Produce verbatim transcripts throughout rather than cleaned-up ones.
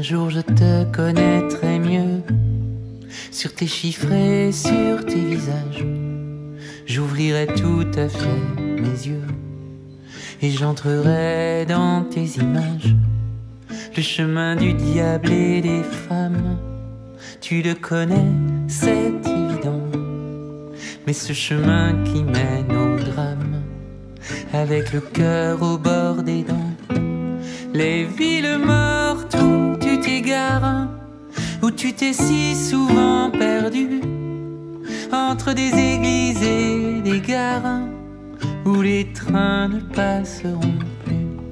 jour je te connaîtrai mieux, sur tes chiffres et sur tes visages, j'ouvrirai tout à fait mes yeux et j'entrerai dans tes images. Le chemin du diable et des femmes, tu le connais, c'est évident. Mais ce chemin qui mène au drame, avec le cœur au bord des dents, les villes mortes où tu t'égares, où tu t'es si souvent perdu, entre des églises et des gares, où les trains ne passeront plus.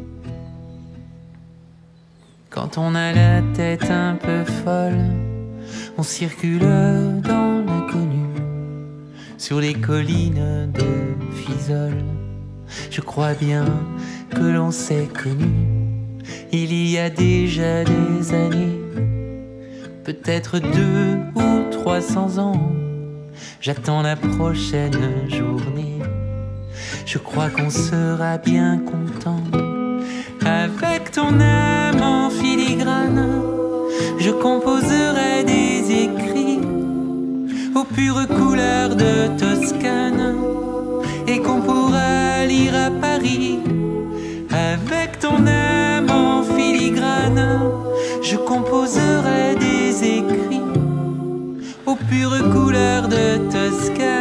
Quand on a la tête un peu folle, on circule dans l'inconnu, sur les collines de Fiesole. Je crois bien que l'on s'est connu il y a déjà des années, peut-être deux ou trois cents ans. J'attends la prochaine journée, je crois qu'on sera bien content. Avec ton âme en filigrane, je composerai des écrits aux pures couleurs de Toscane, et qu'on pourra lire à Paris. Avec ton âme en filigrane, je composerai des écrits aux pures couleurs de Toscane,